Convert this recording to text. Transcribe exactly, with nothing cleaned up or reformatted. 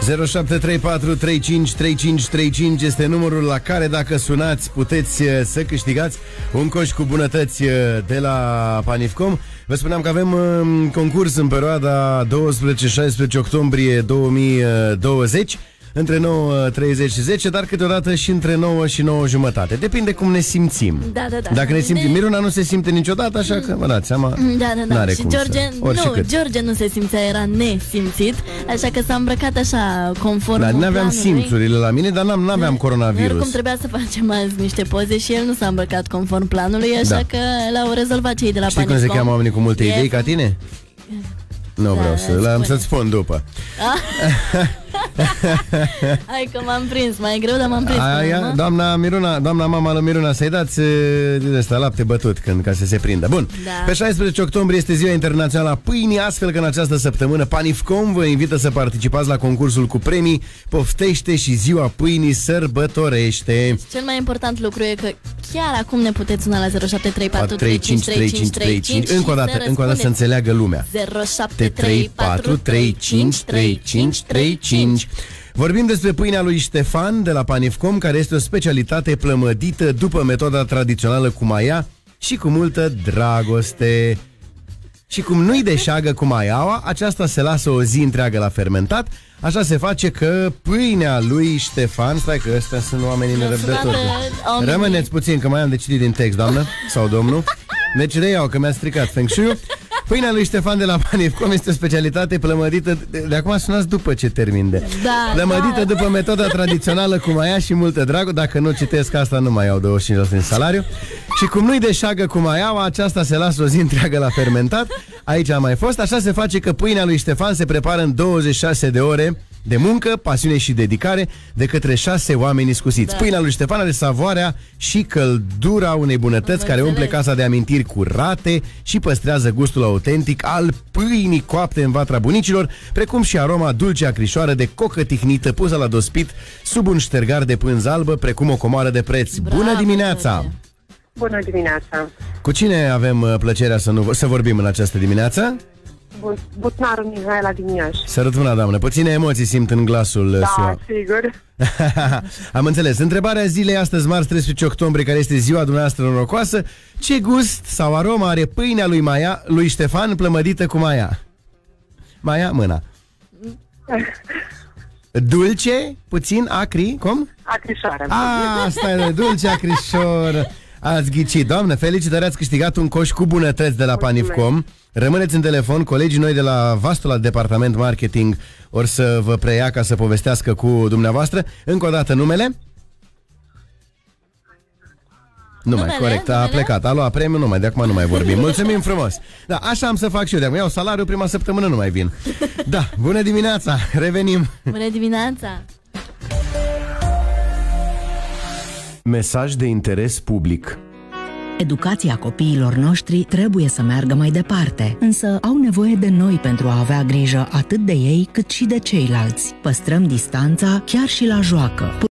zero șapte trei patru trei cinci trei cinci trei cinci este numărul la care, dacă sunați, puteți să câștigați un coș cu bunătăți de la Panifcom. Vă spuneam că avem um, concurs în perioada douăsprezece șaisprezece octombrie două mii douăzeci, între nouă treizeci și zece, dar câteodată și între nouă și nouă jumătate. Depinde cum ne simțim. Da, da, da. Dacă ne simțim, Miruna nu se simte niciodată, așa că vă dați seama. Da, da, da. N-are Și cum George, să... nu, George nu se simțea, era nesimțit, așa că s-a îmbrăcat așa conform. Da, n-aveam simțurile la mine, dar n-aveam da, coronavirus. Oricum trebuia să facem azi niște poze și el nu s-a îmbrăcat conform planului, așa da. că l-au rezolvat cei de la Panifcom. Știi cum se cheamă oamenii cu multe e... idei ca tine? Nu da, vreau să, l-am să-ți spun după. Hai că m-am prins, mai e greu, dar m-am prins. Aia, doamna Miruna, doamna mama lui Miruna, să-i dați din ăsta lapte bătut când, ca să se prindă. Bun, da. Pe șaisprezece octombrie este Ziua Internațională a Pâinii, astfel că în această săptămână Panifcom vă invită să participați la concursul cu premii. Poftește și Ziua Pâinii sărbătorește. Cel mai important lucru e că chiar acum ne puteți suna la zero șapte trei patru trei cinci trei cinci trei cinci. Încă o dată, încă o dată să înțeleagă lumea. zero șapte trei patru trei cinci trei cinci trei cinci. Vorbim despre pâinea lui Ștefan de la Panifcom, care este o specialitate plămădită după metoda tradițională cu maia și cu multă dragoste. Și cum nu-i deșeagă cu maiaua, aceasta se lasă o zi întreagă la fermentat. Așa se face că pâinea lui Ștefan... Stai că ăstea sunt oamenii nerăbdători. Rămâneți puțin, că mai am de citit din text, doamnă sau domnul. Deci reiau, că mi-a stricat Feng Shui-ul. Pâinea lui Ștefan de la Panifcom este o specialitate plămădită. De, de acum sunați după ce termin de da, plămădită da. după metoda tradițională cu maia și multă dragoste. Dacă nu citesc asta, nu mai iau douăzeci și cinci la sută din salariu. Și cum nu-i deșeagă cu maiaua, aceasta se lasă o zi întreagă la fermentat. Aici a mai fost. Așa se face că pâinea lui Ștefan se prepară în douăzeci și șase de ore de muncă, pasiune și dedicare de către șase oameni iscusiți. Da. Pâinea lui Ștefan are savoarea și căldura unei bunătăți care umple casa de amintiri curate și păstrează gustul autentic al pâinii coapte în vatra bunicilor, precum și aroma dulce acrișoară de cocă tihnită pusă la dospit sub un ștergar de pânză albă, precum o comoară de preț. Bravo, bună dimineața! Bună dimineața! Cu cine avem plăcerea să, nu, să vorbim în această dimineață? Butnarul Mihaela din Iași. Sărut mâna, doamnă. Puține emoții simt în glasul. Da, sua. sigur. Am înțeles. Întrebarea zilei astăzi, marți treisprezece octombrie, care este ziua dumneavoastră norocoasă: ce gust sau aromă are pâinea lui Maia, lui Ștefan, plămădită cu maia? Maia, mâna. Dulce, puțin, acri, cum? Acrișoară. Ah, asta e dulce, acrișor. Ați ghicit, doamnă, felicitări, ați câștigat un coș cu bunătăți de la Panifcom. Rămâneți în telefon, colegii noi de la vastul la departament marketing or să vă preia ca să povestească cu dumneavoastră. Încă o dată numele? Nu mai, corect, a plecat, a luat premiu, nu mai, de acum nu mai vorbim. Mulțumim frumos. Da, așa am să fac și eu, de acum iau salariul, prima săptămână nu mai vin. Da, bună dimineața, revenim. Bună dimineața. Mesaj de interes public. Educația copiilor noștri trebuie să meargă mai departe, însă au nevoie de noi pentru a avea grijă atât de ei cât și de ceilalți. Păstrăm distanța chiar și la joacă.